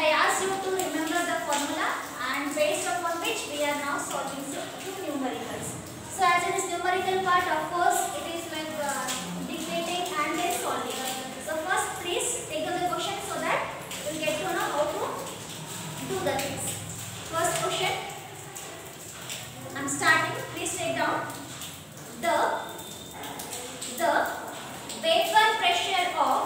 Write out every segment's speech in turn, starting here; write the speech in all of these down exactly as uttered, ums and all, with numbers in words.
I asked you to remember the formula, and based upon which we are now solving two numericals. So as it is numerical part, of course it is like uh, dictating and then solving. So first please take up the question so that you will get to know how to do the things. First question, I am starting. Please take down. The the vapor pressure of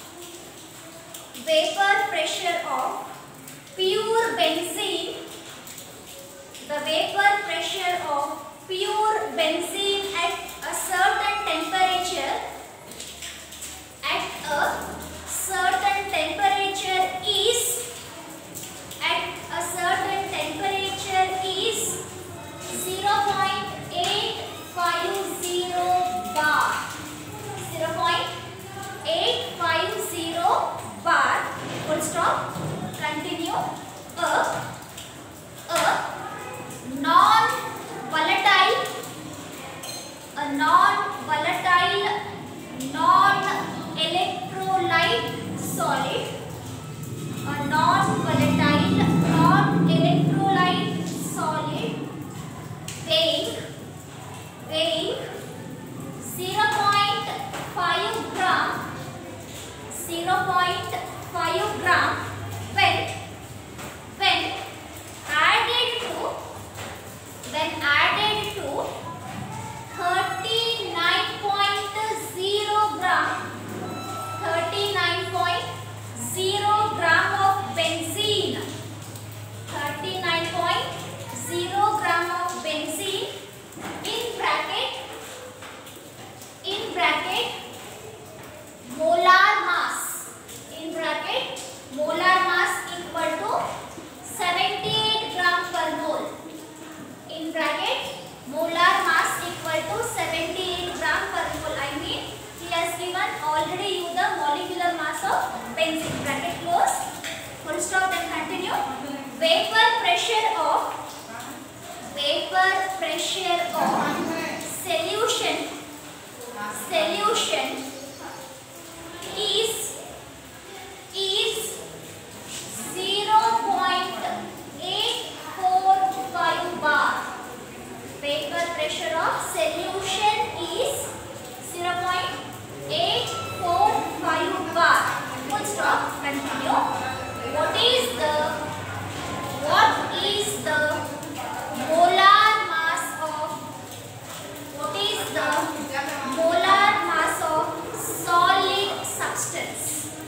vapor pressure of pure benzene. The vapor pressure of pure benzene at a certain temperature at a certain temperature is at a certain temperature is zero point eight five zero bar. zero point eight five zero bar. Full stop. Continue. A a non-volatile, a non-volatile, non-electrolyte solid, a non-volatile, non-electrolyte solid weighing, weighing zero point five gram, zero point five gram when, when added to when added to thirty-nine point zero gram, thirty-nine point zero gram of benzene, thirty-nine point zero gram of benzene in bracket, in bracket molar mass, in bracket molar mass equal to seventy-eight gram per mole. In bracket molar mass equal to seventy-eight gram per mole. I mean he has given already you the molecular mass of benzene. Bracket close. Full stop. Then continue. Vapor pressure of vapor pressure of solution solution is is zero point eight four five bar. Vapor pressure of solution is zero point eight four five bar. Full stop. Continue. What is the what is the molar mass of what is the molar mass of solid substance?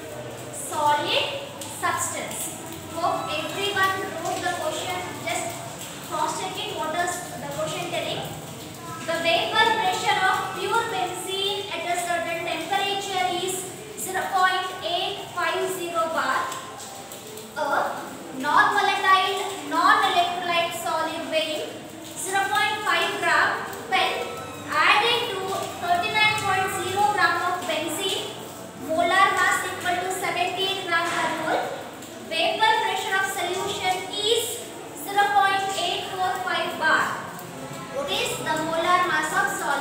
Solid substance. Hope everyone wrote the question. Just cross checking what is the question telling. The vapor pressure of pure benzene at a certain temperature is zero point eight five zero bar. A non-volatile, non-electrolyte solid weighing zero point five gram when added to thirty-nine point zero gram of benzene, molar mass equal to seventy-eight gram per mole. Vapor pressure of solution is zero point eight four five bar. What is the molar mass of solid?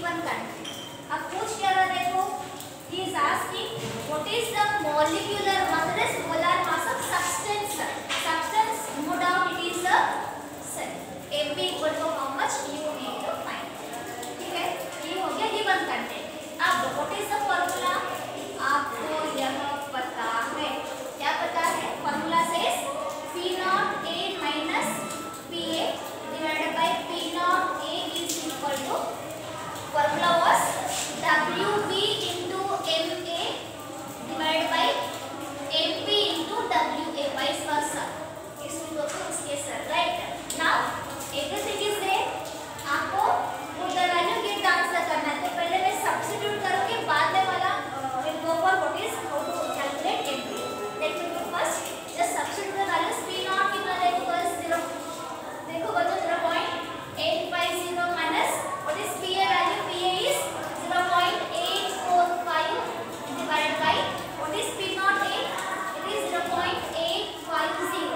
given country. अब पूछ क्या रहा देखो, he is asking what is the molecular mass, that is molar mass of substance. Substance, no doubt it is a cell. M B equal to how much you need to find. ठीक है, ये हो गया given content. अब what is the formula? आपको यह पता है, क्या पता है? formula says P naught A minus P A divided by P naught A is equal to, formula was W B into M A divided by M P into W A, vice versa. This will go to this case, right? Now everything is there. आपको put the value get answer करना है, तो पहले मैं substitute करूँगी, बाद में वाला will go for what is how to calculate M P. Let me do first. Just substitute the values. P naught कितना देखो बस zero. देखो बच्चों zero point eight five zero minus what is P A value? P A is zero point eight four five divided by what is P naught A? It is zero point eight five zero.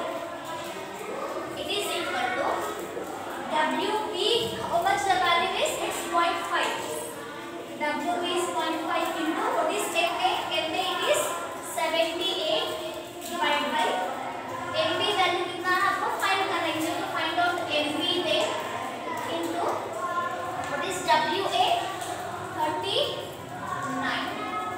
It is equal to W B. How much the value is? It's zero point five. W B is zero point five into what is M A? M A it is seventy-eight divided by M B value कितना है आपको find करना है, तो find out M B there into what is W A thirty-nine.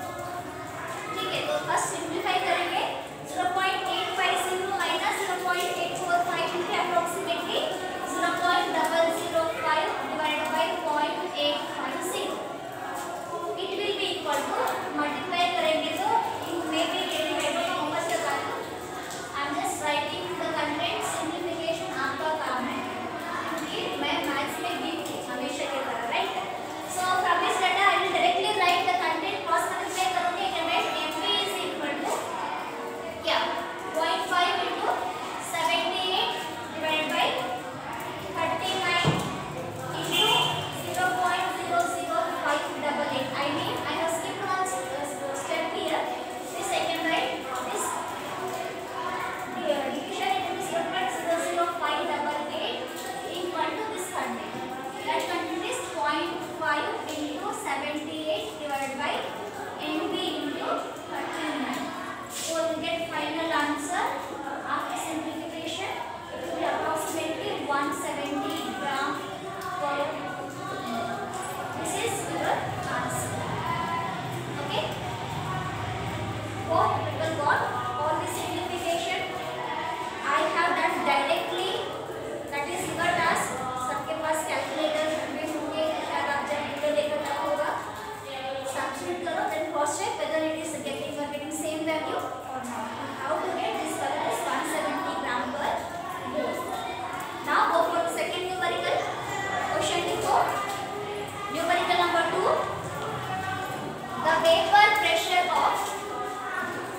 ठीक है, तो first simplify करेंगे. zero point eight five zero minus zero point eight four five into approximately zero point zero zero five divided by zero point eight five zero. It will be equal to, multiply करेंगे तो you may be getting I don't know how much the value. I am just writing the content. Simplification आपका काम है, क्योंकि मैं maths में week हूँ हमेशा की तरह, right? So from this data I will directly write the content. Cross multiply करूँगी, I can write M P is equal to क्या zero point five into seventy-eight divided by thirty-nine into zero point zero zero five eight eight. I mean I have skipped one step here. This I can write this division into zero point zero zero five eight eight equal to this content. That content is zero point five into seventy-eight divided by M B into thirty-nine. So you get final answer after simplification. It will be approximately one hundred seventy gram per. This is your answer. Okay. Hope people got all the simplification. I have done directly. That is your task. सबके पास calculator में होंगे, शायद आप जब video देखकर तब होगा. Substitute करो, then cross check whether it is getting or getting same value or not. How to get this color is one hundred seventy gram per mole. Now go for the second numerical. Question four. Numerical number two. The vapor pressure of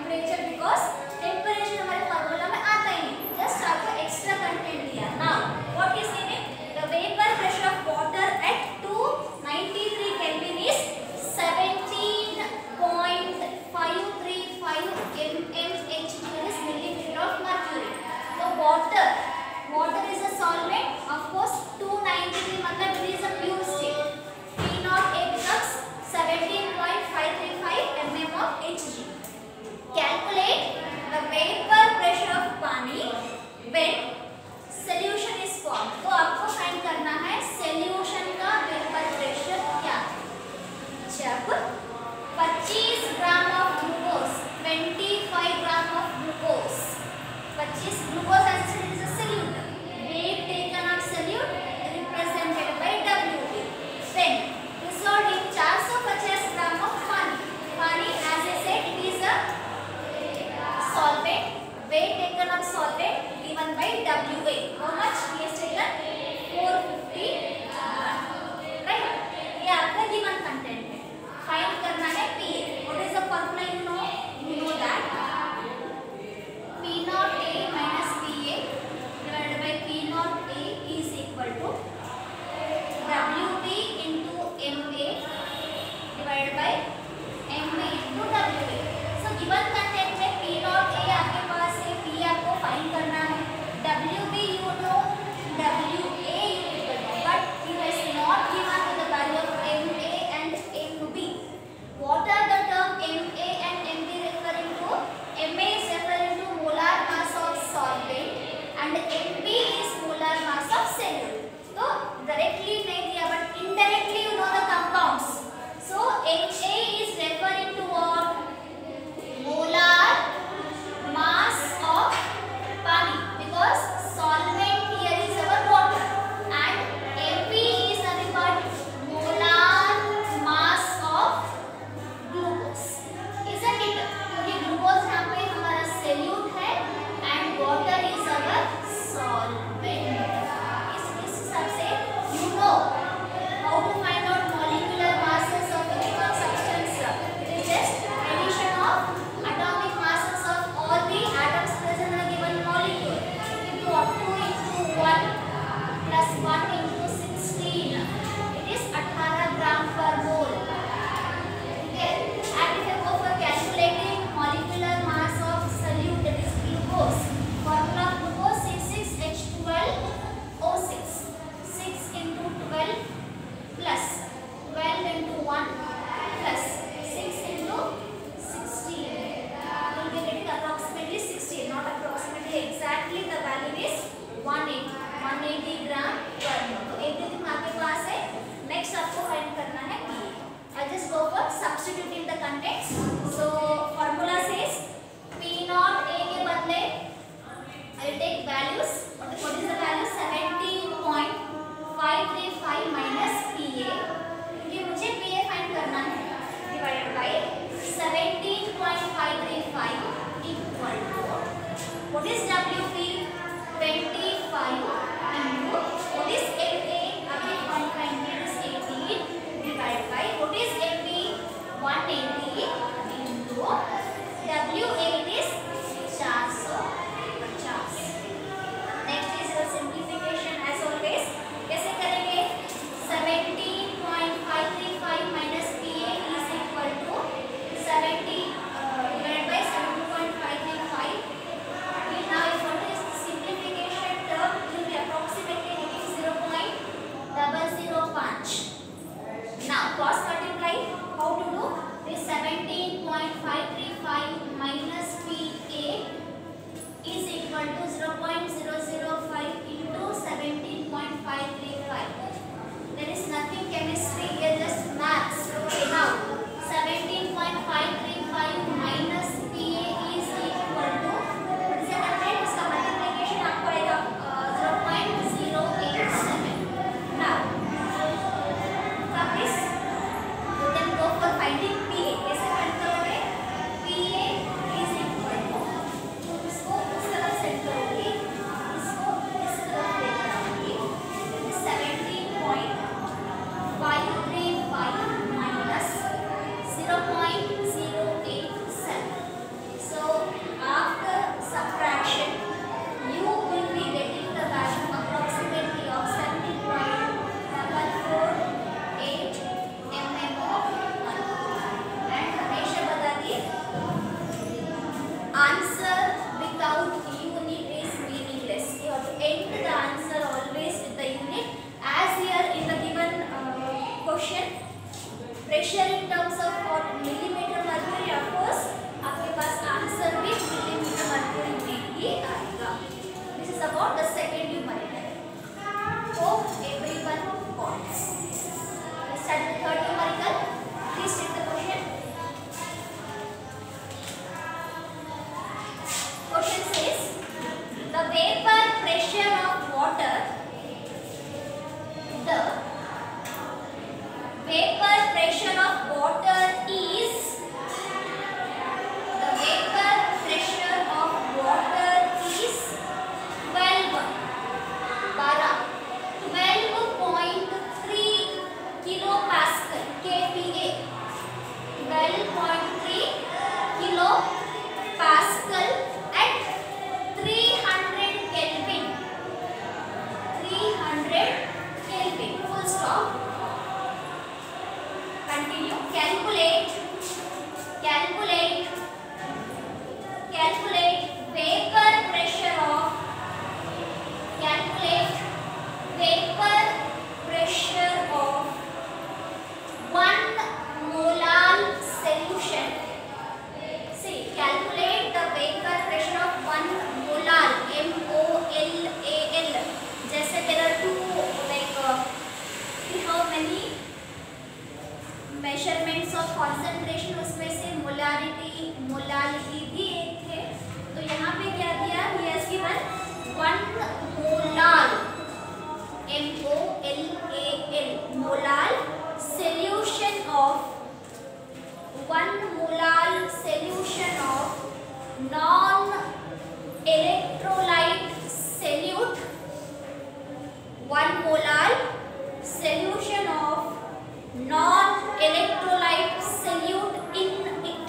temperature because temperature हमारे formula में आता ही नहीं, just आपको extra content दिया. Now what is given? The vapour pressure of water at two ninety three kelvin is seventeen point five three five mmHg, that is millimeter of mercury. So water water is a solvent, of course two ninety three मतलब it is a pure state. P naught A becomes seventeen point five three five mm of Hg. Calculate the vapor pressure vapor pressure of water is the vapor pressure of water is twelve बारह twelve point three kilopascal kPa twelve point three kilopascal at three hundred Kelvin three hundred Kelvin full stop. Continue. Calculate calculate calculate vapor pressure of calculate vapor pressure of one molal solution. See, calculate the vapor pressure of one molal, M O L A L. जैसे there are two like uh, we have many measurements of concentration, उसमें से molarity molality भी एक थे. तो यहाँ पे क्या दिया? He has given one molal, M O L A L, molal solution of one molal solution of non-electrolyte solute, one molal solution of non-electrolyte solute in it,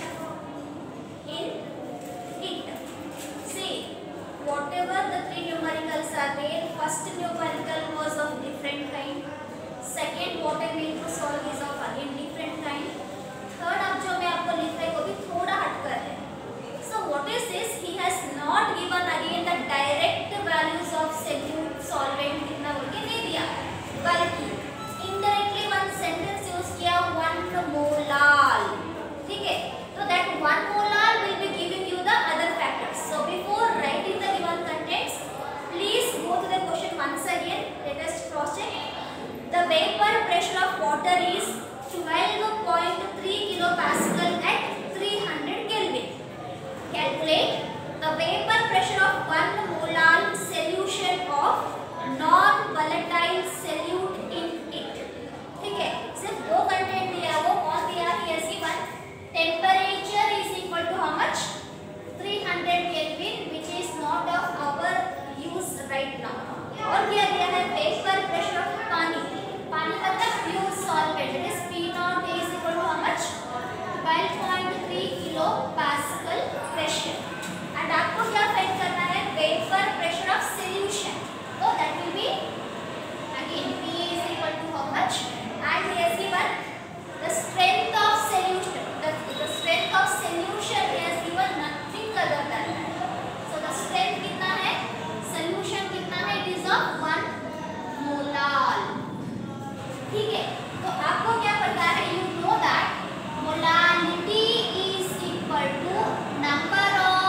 in it. See, whatever the three numericals are there, first numerical was of different kind, second what I mean to solve is of again different kind, third अब जो मैं आपको लिख रही हूँ वो भी थोड़ा हटकर है. So what is this? He has not given again the direct values of solute solvent कितना बोल के नहीं दिया, बल्कि indirectly one sentence use किया one molal. ठीक है, तो that one molal will be giving you the other factors. So before writing the given contents, please go to the question once again. Let us cross check. The vapor pressure of water is twelve point three kilopascal at three hundred Kelvin. Calculate the vapor pressure of one molal solution of non-volatile solute in it. ठीक है, सिर्फ दो content दिया, वो कौन दिया? He has given temperature is equal to how much? three hundred Kelvin, which is not of our use right now. और क्या दिया है? Vapor pressure of पानी. पानी मतलब pure solvent. It is P naught is equal to how much? twelve point three kilopascal pressure. And आपको क्या find करना है? Vapor pressure of solution. So that will be again P is equal to how much? And he has given the strength of solution. The, the strength of solution he has given nothing other than that. So the strength कितना है? Solution कितना है? It is of one molal. ठीक है, तो आपको क्या पता है? You know that molality is equal to number of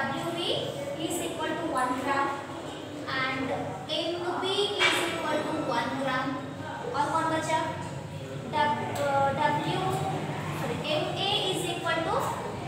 W B is equal to one gram and M B is equal to one gram. और कौन बचा? W sorry M A is equal to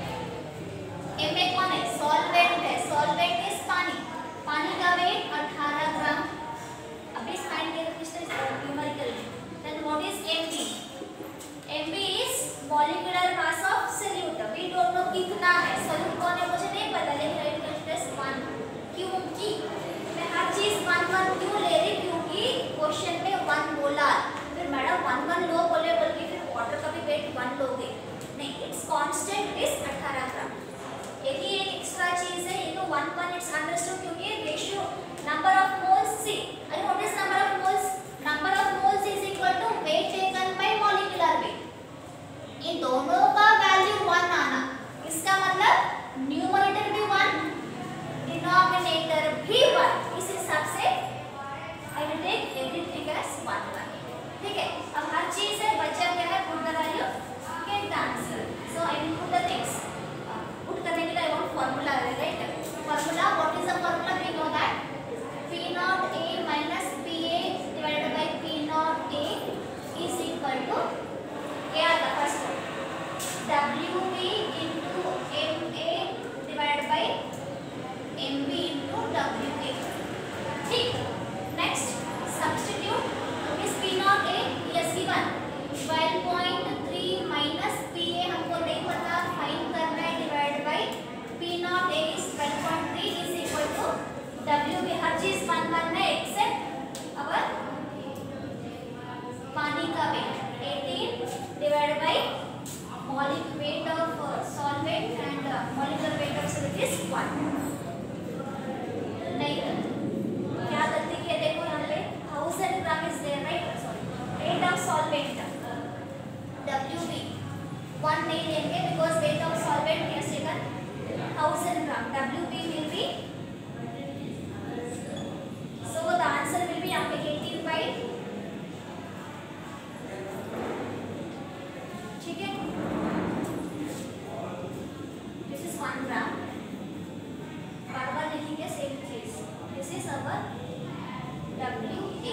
M A कौन है? Solvent है. Solvent is पानी. पानी का wait अठारह ग्राम. अब इस फाइंड के register numerical. Then what is M B? M B is molecular mass of solute. We don't know कितना है. solute कौन है मुझे नहीं पता, लेकिन I will press one. क्योंकि मैं हर चीज वन वन क्यों ले रही? क्योंकि क्वेश्चन में वन बोला. फिर मैडम वन वन लो बोले बोल के फिर वाटर का भी वेट वन लोगे नहीं. इट्स कांस्टेंट इज अठारह ग्राम. यही एक एक्स्ट्रा चीज है. ये तो वन वन इट्स अंडरस्टूड क्योंकि ratio number of moles see. I what is number of moles? Number of moles is equal to weight taken by molecular weight. इन दोनों का वैल्यू वन आना, इसका मतलब न्यूमरेटर भी वन, डिनोमिनेटर भी one. इस हिसाब से I will take everything as one one. ठीक है. अब हर चीज है बच्चा क्या है? Put the value, get the answer. So I will put the things. Put करने के लिए I want formula, right? Formula, what is the formula? We know that P naught A minus P A divided by P naught A is equal to क्या आता? First W B into M A divided by M B into W A. ठीक. Next substitute. इस P naught A yes given twelve point three minus P A हमको नहीं पता, find करना है. Divide by P naught A is twelve point three is equal to W B. हर चीज one one है एक्सेप्ट अवर पानी का weight eighteen divided by molecular weight of uh, solvent and uh, molecular weight of solute is one. नहीं क्या गलती की है? देखो यहाँ पे thousand gram is there, right? Sorry, weight of solvent W B one नहीं लेंगे because weight of solvent is taken thousand gram. W B will be, so the answer will be यहाँ पे eighteen by, ठीक है? This is one gram. बार बार लिखेंगे same चीज. This is our W A.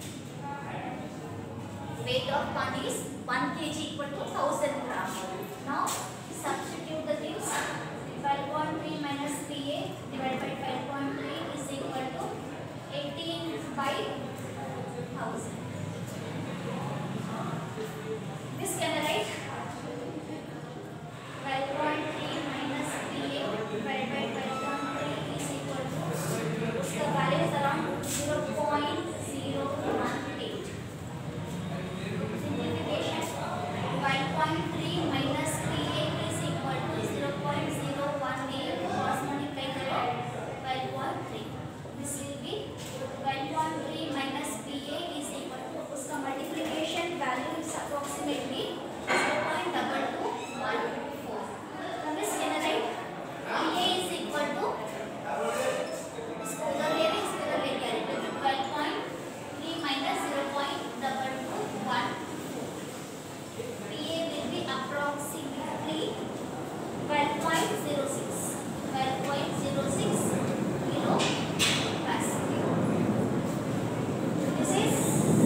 Weight of पानी is one kg equal to thousand gram. Now substitute the things. twelve point three minus P A divided by twelve point three is equal to eighteen by one thousand. This can I write? twelve point three minus P A divided by twelve point three is equal to, the value is around zero point zero one eight. Simplification. twelve point three minus P A is equal to zero point zero one eight. Cross multiply करें twelve point three. This will be twelve point three minus P A is equal to, उसका multiplication value is approximately zero point two two one four. Now this can I write? P A is equal to, इसको उधर ले लें, इसको उधर ले क्या? twelve point three minus zero point two two one four. P A will be approximately twelve point zero six. twelve point zero six kilo capacity. This is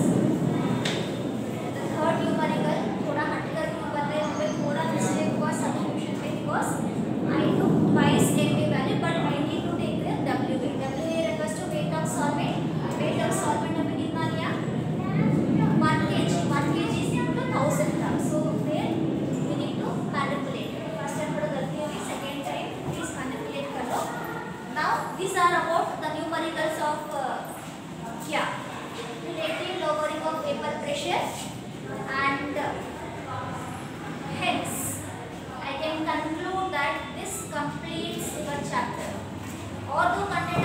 the third numerical. थोड़ा हटकर क्यों बताया? मुझे थोड़ा मिस्टेक हुआ substitution में because I took twice M A value but I need to take the W A. W A refers to weight of solvent. Weight of solvent हमें कितना लिया? one kg. one kg is equal to thousand gram. So there we need to manipulate. First time थोड़ा गलती होगी, second time please manipulate कर लो. Now these are about the numericals of uh, क्या? Relative lowering of vapor pressure and uh, hence I can conclude that this completes your chapter. और दो content